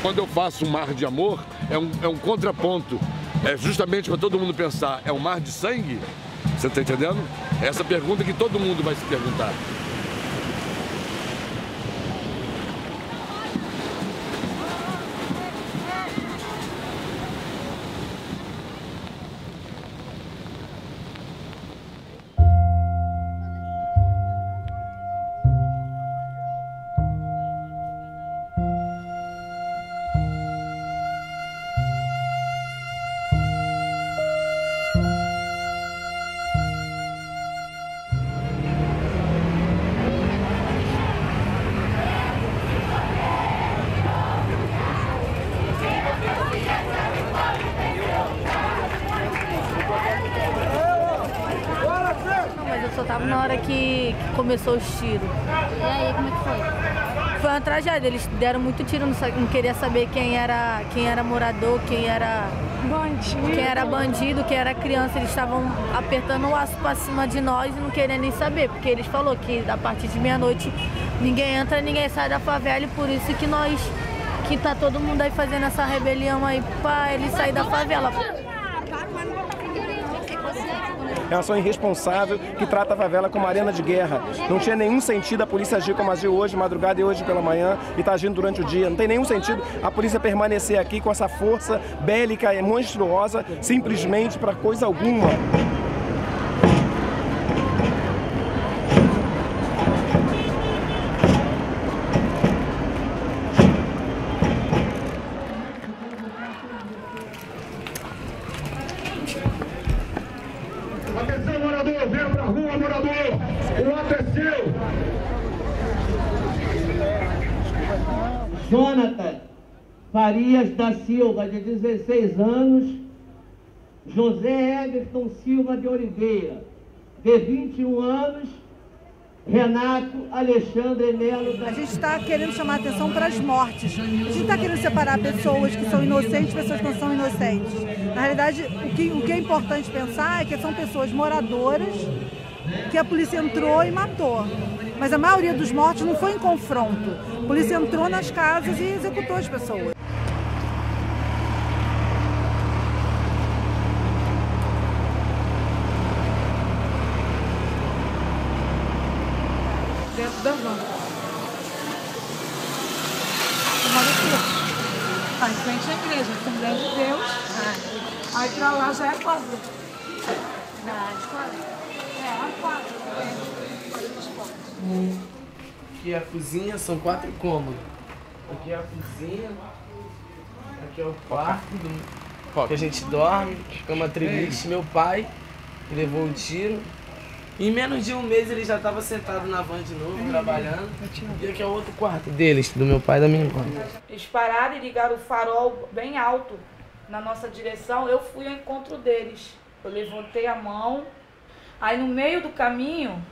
quando eu faço um mar de amor, é um contraponto. É justamente para todo mundo pensar, é um mar de sangue? Você está entendendo? É essa pergunta que todo mundo vai se perguntar. Eu tava na hora que começou os tiros. E aí, como é que foi? Foi uma tragédia, eles deram muito tiro, não queria saber quem era morador, quem era bandido, quem era criança. Eles estavam apertando o aço pra cima de nós e não queriam nem saber, porque eles falaram que a partir de meia-noite ninguém entra, ninguém sai da favela, e por isso que tá todo mundo aí fazendo essa rebelião aí pra eles sair da favela. É uma ação irresponsável que trata a favela como uma arena de guerra. Não tinha nenhum sentido a polícia agir como agiu hoje, madrugada e hoje pela manhã, e está agindo durante o dia. Não tem nenhum sentido a polícia permanecer aqui com essa força bélica e monstruosa, simplesmente para coisa alguma. Atenção, morador, venha pra rua, morador! O ato é seu! Jonathan Farias da Silva, de 16 anos. José Everton Silva de Oliveira, de 21 anos. Renato Alexandre Melo. A gente está querendo chamar a atenção para as mortes. A gente está querendo separar pessoas que são inocentes de pessoas que não são inocentes. Na realidade, o que é importante pensar é que são pessoas moradoras que a polícia entrou e matou. Mas a maioria dos mortos não foi em confronto. A polícia entrou nas casas e executou as pessoas. Dentro da van. Eu moro aqui. Em frente à igreja, Assembleia de Deus. Aí pra lá já é a quadra. A quadra. Aqui é a cozinha, são 4 cômodos. Aqui é a cozinha. Aqui é o quarto que a gente dorme. Cama triliche. Meu pai levou um tiro. Em menos de um mês ele já estava sentado na van de novo, trabalhando. E aqui é o outro quarto deles, do meu pai e da minha irmã. Eles pararam e ligaram o farol bem alto na nossa direção. Eu fui ao encontro deles. Eu levantei a mão. Aí no meio do caminho,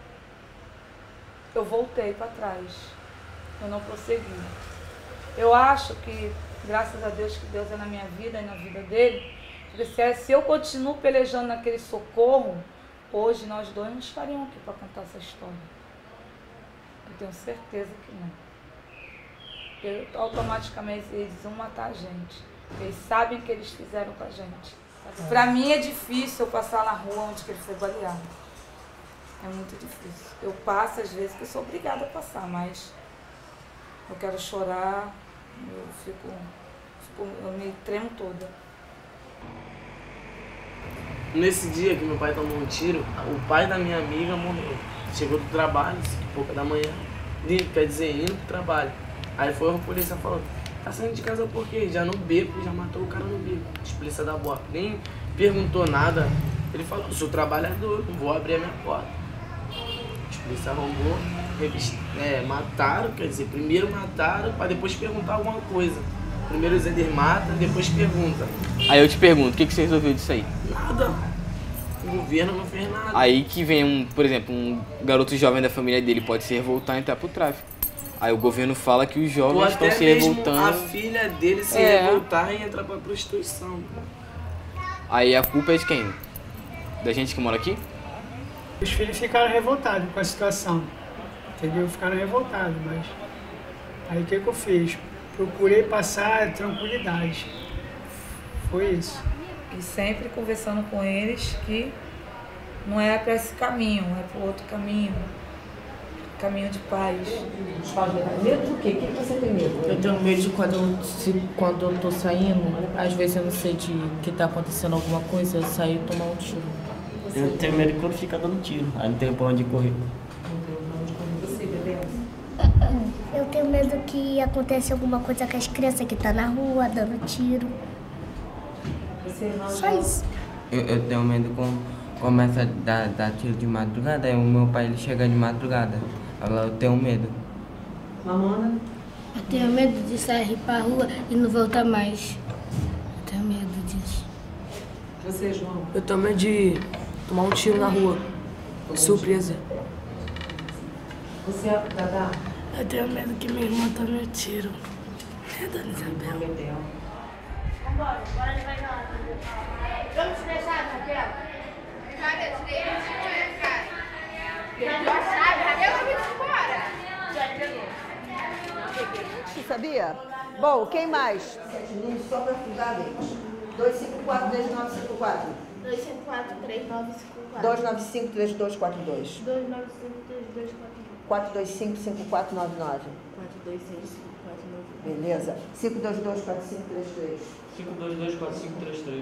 eu voltei para trás. Eu não prossegui. Eu acho que, graças a Deus, que Deus é na minha vida e na vida dele, se eu continuo pelejando naquele socorro, hoje nós dois não estariam aqui para contar essa história. Eu tenho certeza que não. Porque automaticamente eles vão matar a gente. Eles sabem o que eles fizeram com a gente. Para mim é difícil eu passar na rua onde ele foi baleado. É muito difícil. Eu passo às vezes porque eu sou obrigada a passar, mas eu quero chorar, eu me tremo toda. Nesse dia que meu pai tomou um tiro, o pai da minha amiga morreu. Chegou do trabalho, 5h da manhã, quer dizer, indo pro trabalho. Aí foi a polícia e falou, tá saindo de casa por quê? Já no beco, já matou o cara no beco. Os polícia da Boa nem perguntou nada. Ele falou, sou trabalhador, não vou abrir a minha porta. Os polícia arrombou, mataram, quer dizer, primeiro mataram pra depois perguntar alguma coisa. Primeiro eles matam, depois pergunta. Aí eu te pergunto, o que você resolveu disso aí? Nada. O governo não fez nada. Aí que vem, por exemplo, um garoto jovem da família dele pode se revoltar e entrar pro tráfico. Aí o governo fala que os jovens estão se revoltando. A filha dele se revoltar e entrar pra prostituição. Aí a culpa é de quem? Da gente que mora aqui? Os filhos ficaram revoltados com a situação, entendeu? Ficaram revoltados, mas aí o que eu fiz? procurei passar tranquilidade. Foi isso. E sempre conversando com eles que não é para esse caminho, é para outro caminho. Caminho de paz. Medo do quê? O que você tem medo? Eu tenho medo de quando eu tô saindo, às vezes eu não sei de que tá acontecendo alguma coisa, eu sair e tomar um tiro. Eu tenho medo de quando fica dando tiro, aí não tem pra onde correr. Você, bebê? Eu tenho medo que aconteça alguma coisa com as crianças que estão na rua, dando tiro. Você não... Só isso. Eu tenho medo quando começa a dar tiro de madrugada, aí o meu pai ele chega de madrugada. Eu tenho medo. Mamona? Eu tenho medo de sair pra rua e não voltar mais. Eu tenho medo disso. Você, João? Eu tenho medo de tomar um tiro na rua. Que surpresa. Você, Dada? Eu tenho medo que minha irmã tome um tiro. É, Dona Isabel. Vambora, bora ele vai lá. Vamos te deixar, Raquel? Cara, tirei a chave, Raquel vai vir embora. Sabia? Bom, quem mais? Só para fugir deles. 254-3954. 254-3954. 295-3242. 295-3242. 425-5499. 425-5499. Beleza. 522-4533. 522-4533.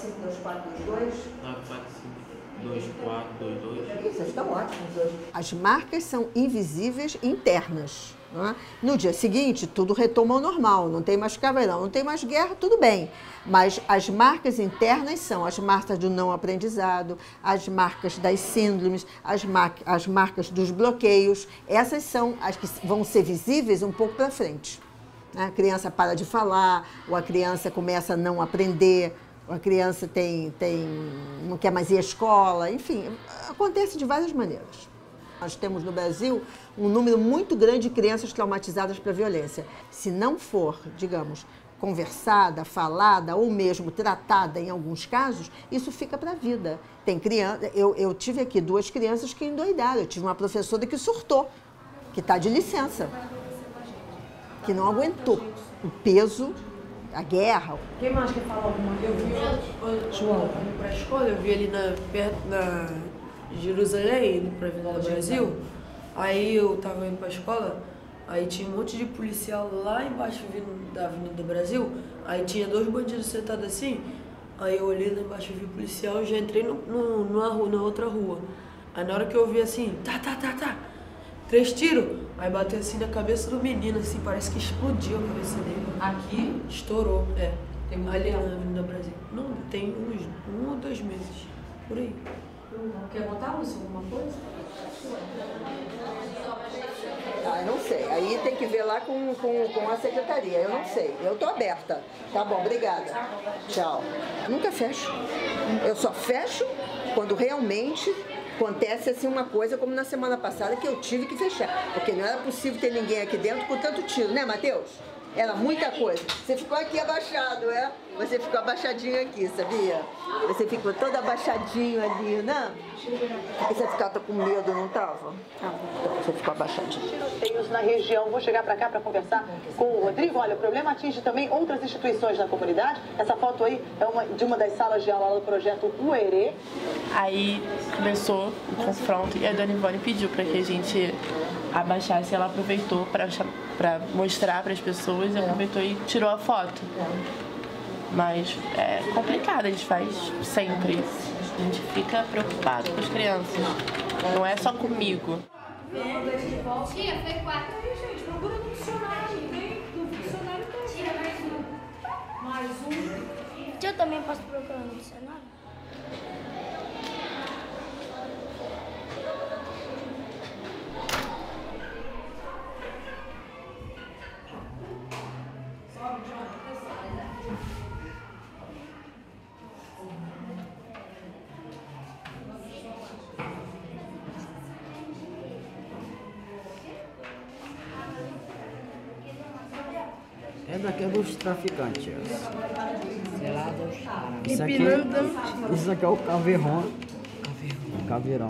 945-242. Vocês estão ótimos hoje. As marcas são invisíveis internas. Não é? No dia seguinte, tudo retoma ao normal. Não tem mais caveirão, não tem mais guerra, tudo bem. Mas as marcas internas são as marcas do não aprendizado, as marcas das síndromes, as marcas dos bloqueios. Essas são as que vão ser visíveis um pouco para frente. A criança para de falar, ou a criança começa a não aprender, ou a criança não quer mais ir à escola, enfim, acontece de várias maneiras. Nós temos no Brasil um número muito grande de crianças traumatizadas pela violência. Se não for, digamos, conversada, falada ou mesmo tratada em alguns casos, isso fica para a vida. Tem criança, eu tive aqui 2 crianças que endoidaram, eu tive uma professora que surtou, que está de licença, que não aguentou o peso, a guerra. Quem mais quer falar alguma coisa? Eu vi, João, indo pra escola, eu vi ali perto da Jerusalém, indo pra Avenida do Brasil. Aí eu tava indo pra escola, aí tinha um monte de policial lá embaixo vindo da Avenida do Brasil. Aí tinha 2 bandidos sentados assim. Aí eu olhei lá embaixo, vi o policial e já entrei na outra rua. Aí na hora que eu vi assim, tá, 3 tiros. Aí bateu assim na cabeça do menino, assim, parece que explodiu a cabeça dele. Aqui? Estourou, é. Tem muito ali tempo? na Avenida Brasil. Não, tem uns 1 ou 2 meses, por aí. Quer botar, Lúcio, alguma coisa? Ah, eu não sei. Aí tem que ver lá com a secretaria. Eu não sei. Eu tô aberta. Tá bom, obrigada. Tchau. Nunca fecho. Eu só fecho quando realmente acontece assim uma coisa como na semana passada que eu tive que fechar. Porque não era possível ter ninguém aqui dentro com tanto tiro, né, Matheus? Era muita coisa. Você ficou aqui abaixado, é? Você ficou abaixadinho aqui, sabia? Você ficou todo abaixadinho ali, né? Porque você ficava com medo, não estava? Então você ficou abaixadinho. Tiroteios na região. Vou chegar para cá para conversar com o Rodrigo. Olha, o problema atinge também outras instituições na comunidade. Essa foto aí é de uma das salas de aula do projeto Uerê. Aí começou o confronto e a dona Ivone pediu para que a gente abaixasse. Ela aproveitou para mostrar para as pessoas, aproveitou e tirou a foto. Mas é complicado, a gente faz sempre. A gente fica preocupado com as crianças. Não é só comigo. Tia, foi 4. Gente, procura no dicionário. Do dicionário tem. Tia, mais um. Tia, eu também posso procurar no dicionário? É daqueles traficantes. Isso aqui é o caveirão. Caveirão.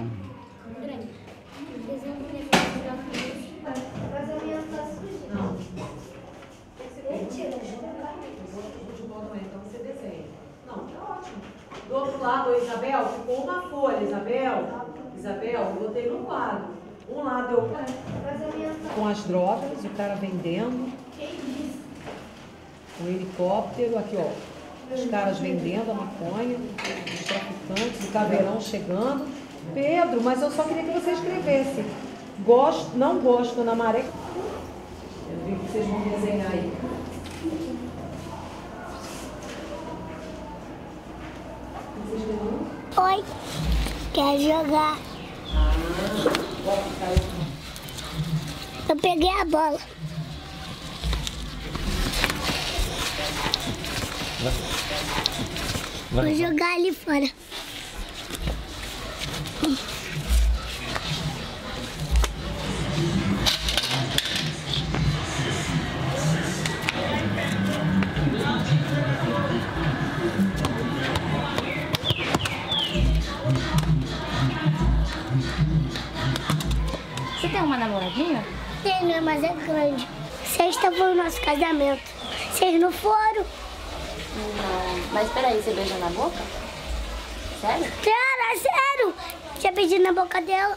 Isabel, ficou uma folha, Isabel, eu botei no quadro. Um lado eu com as drogas, o cara vendendo. Um helicóptero, aqui ó. Os caras vendendo a maconha, os traficantes, o caveirão chegando. Pedro, mas eu só queria que você escrevesse. Gosto, não gosto na maré. Eu vi que vocês vão desenhar aí. Oi, quer jogar? Eu peguei a bola. Vou jogar ali fora. Você tem uma namoradinha? Tenho, mas é grande. Sexta foi o nosso casamento. Vocês não foram? Não. Mas peraí, você beijou na boca? Sério? Cara, sério! Tinha beijado na boca dela.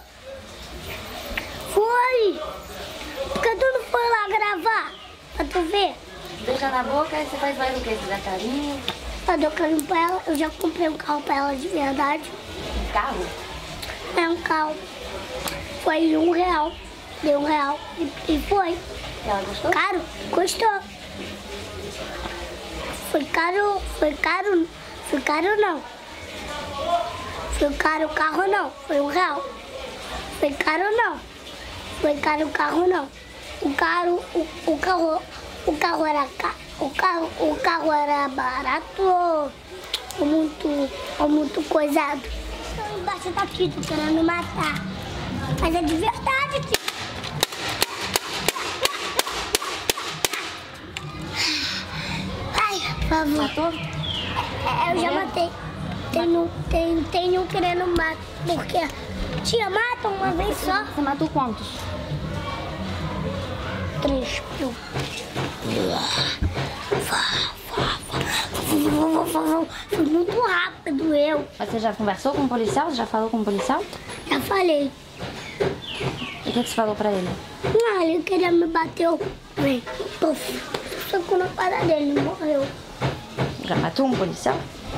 Foi! Porque tu não foi lá gravar? Pra tu ver? Beijar na boca, aí você faz mais o quê? Você dá carinho? Eu dou carinho pra ela. Eu já comprei um carro pra ela de verdade. Um carro? É um carro. Foi R$1. Deu R$1 e foi. Ela gostou? Caro? Gostou. Foi caro não. Foi caro o carro não. Foi R$1. Foi caro não. Foi caro o carro não. O carro era caro. O carro era barato ou muito coisado. Então embaixo tá aqui, tô querendo matar. Mas é de verdade, tio. Ai, por favor. Matou? Eu já matei. Tem um querendo matar. Porque tia mata uma vez só. Você matou quantos? 3. Foi muito rápido eu. Mas você já conversou com o policial? Você já falou com o policial? Já falei. E o que você falou pra ele? Não, ele queria me bater. Vem, puf. Socou na cara dele, ele morreu. Já matou um policial?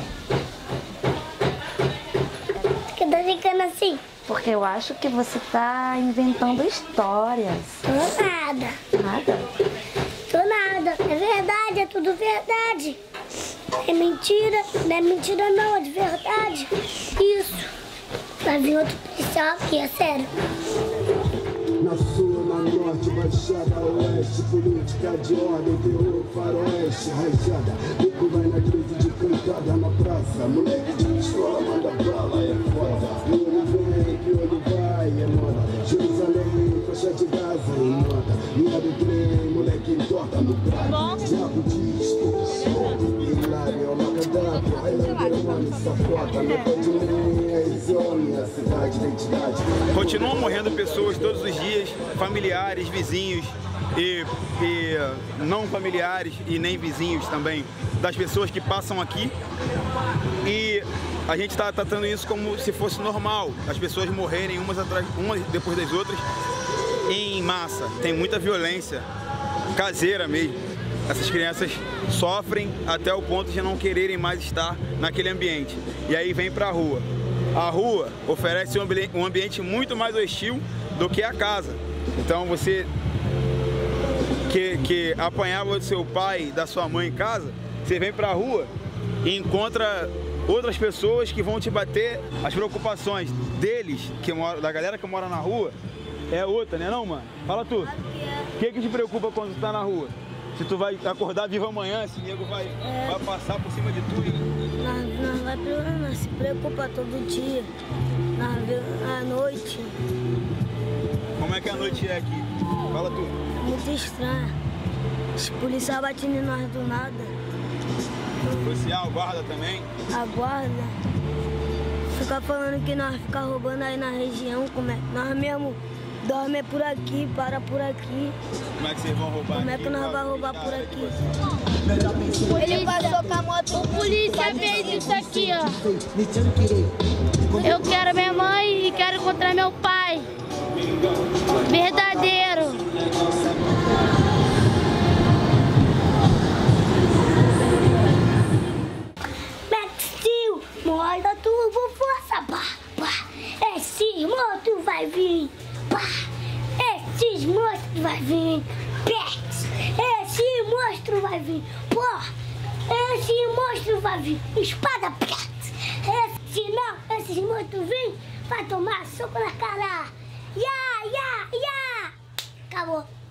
Por que tá ficando assim? Porque eu acho que você tá inventando histórias. Tô nada. Nada? Tô nada. É verdade, é tudo verdade. É mentira. Não é mentira não, é de verdade. Isso. Vai vir outro policial aqui, é sério. Na sul, na norte, baixada, oeste, política de ordem, terror, faroeste, rajada. Rico vai na crise de cantada na praça. Moleque de escola manda bala, é foda. Que olho vem, que olho vai, é moda. Jerusalém, faixa de Gaza, é moda. Linha do trem, moleque entorta no prato. Diabo diz, todo hilário, é uma cadáver. Highlander, mano, safota. Não pode nem, é exome, a cidade, identidade. Continuam morrendo pessoas todos os dias, familiares, vizinhos e não familiares e nem vizinhos também, das pessoas que passam aqui. E a gente está tratando isso como se fosse normal, as pessoas morrerem umas depois das outras em massa. Tem muita violência caseira mesmo. Essas crianças sofrem até o ponto de não quererem mais estar naquele ambiente. E aí vem para a rua. A rua oferece um ambiente muito mais hostil do que a casa. Então você que apanhava do seu pai e da sua mãe em casa, você vem pra rua e encontra outras pessoas que vão te bater. As preocupações deles, da galera que mora na rua, é outra, né não, mano? Fala tu. O que te preocupa quando tu tá na rua? Se tu vai acordar vivo amanhã, esse nego vai passar por cima de tu. Nós vai problema, se preocupa todo dia, à noite. Como é que a noite é aqui? Fala tu. Muito estranho. Os policiais batendo em nós do nada. O policial, guarda também? A guarda. Fica falando que nós fica roubando aí na região, como é? Nós mesmo dorme por aqui, para por aqui. Como é que vocês vão roubar? Como é que nós vamos roubar por aqui? Ele passou com a moto. O polícia fez isso aqui, ó. Eu quero minha mãe e quero encontrar meu pai. Verdadeiro. Maxil, moda turbo, força, pá, pá. Esse monstro vai vir, pá. Esses monstros vai vir, Pex. Esse monstro vai vir, pô. Esse monstro vai vir, espada, Pex. Se não, esses monstros vêm, vai tomar soco na cara. Ya, ya, ya. Acabou.